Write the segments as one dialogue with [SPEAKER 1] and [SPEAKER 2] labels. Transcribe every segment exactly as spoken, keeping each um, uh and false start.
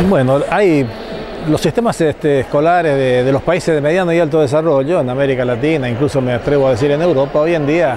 [SPEAKER 1] Bueno, hay los sistemas este, escolares de, de los países de mediano y alto desarrollo, en América Latina, incluso me atrevo a decir en Europa, hoy en día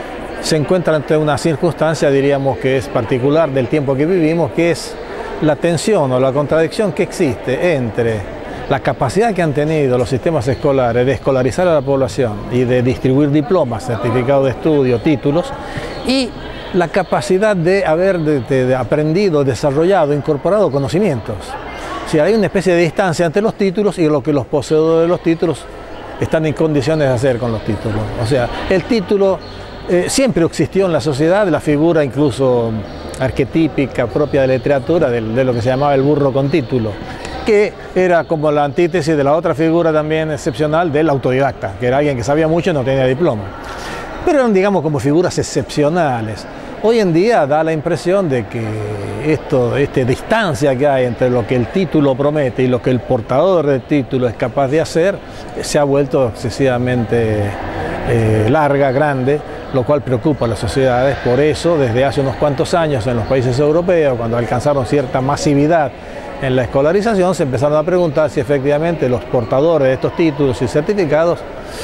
[SPEAKER 1] se encuentran ante una circunstancia, diríamos que es particular del tiempo que vivimos, que es la tensión o la contradicción que existe entre la capacidad que han tenido los sistemas escolares de escolarizar a la población y de distribuir diplomas, certificados de estudio, títulos, y la capacidad de haber de, de, de aprendido, desarrollado, incorporado conocimientos. O sea, hay una especie de distancia entre los títulos y lo que los poseedores de los títulos están en condiciones de hacer con los títulos. O sea, el título eh, siempre existió en la sociedad, la figura incluso arquetípica propia de la literatura, de, de lo que se llamaba el burro con título, que era como la antítesis de la otra figura también excepcional del autodidacta, que era alguien que sabía mucho y no tenía diploma. Pero eran, digamos, como figuras excepcionales. Hoy en día da la impresión de que esto, esta distancia que hay entre lo que el título promete y lo que el portador del título es capaz de hacer, se ha vuelto excesivamente eh, larga, grande, lo cual preocupa a las sociedades. Por eso, desde hace unos cuantos años en los países europeos, cuando alcanzaron cierta masividad en la escolarización, se empezaron a preguntar si efectivamente los portadores de estos títulos y certificados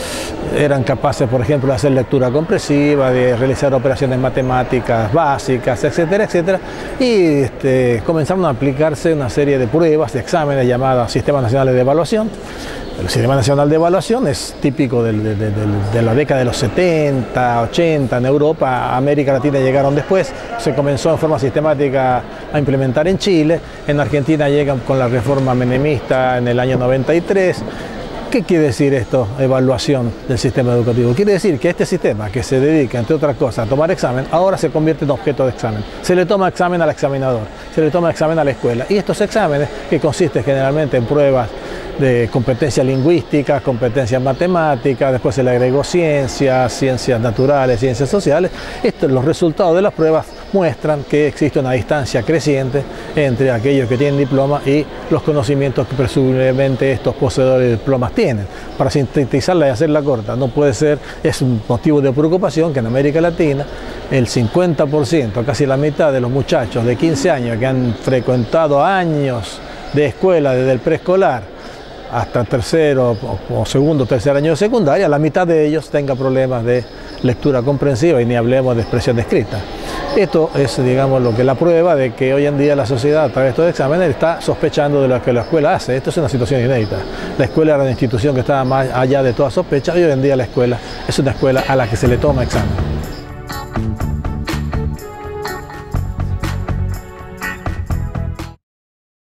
[SPEAKER 1] eran capaces, por ejemplo, de hacer lectura comprensiva, de realizar operaciones matemáticas básicas, etcétera, etcétera. Y este, comenzaron a aplicarse una serie de pruebas, de exámenes llamadas Sistemas Nacionales de Evaluación. El Sistema Nacional de Evaluación es típico de, de, de, de la década de los setenta, ochenta en Europa. A América Latina llegaron después, se comenzó en forma sistemática a implementar en Chile. En Argentina llegan con la reforma menemista en el año noventa y tres. ¿Qué quiere decir esto, evaluación del sistema educativo? Quiere decir que este sistema, que se dedica, entre otras cosas, a tomar examen, ahora se convierte en objeto de examen. Se le toma examen al examinador, se le toma examen a la escuela. Y estos exámenes, que consisten generalmente en pruebas de competencias lingüísticas, competencias matemáticas, después se le agregó ciencias, ciencias naturales, ciencias sociales. Estos, los resultados de las pruebas muestran que existe una distancia creciente entre aquellos que tienen diploma y los conocimientos que presumiblemente estos poseedores de diplomas tienen. Para sintetizarla y hacerla corta, no puede ser, es un motivo de preocupación que en América Latina el cincuenta por ciento, casi la mitad de los muchachos de quince años que han frecuentado años de escuela desde el preescolar hasta tercero o segundo o tercer año de secundaria, la mitad de ellos tenga problemas de lectura comprensiva y ni hablemos de expresión escrita. Esto es, digamos, lo que la prueba de que hoy en día la sociedad, a través de estos exámenes, está sospechando de lo que la escuela hace. Esto es una situación inédita. La escuela era una institución que estaba más allá de toda sospecha y hoy en día la escuela es una escuela a la que se le toma examen.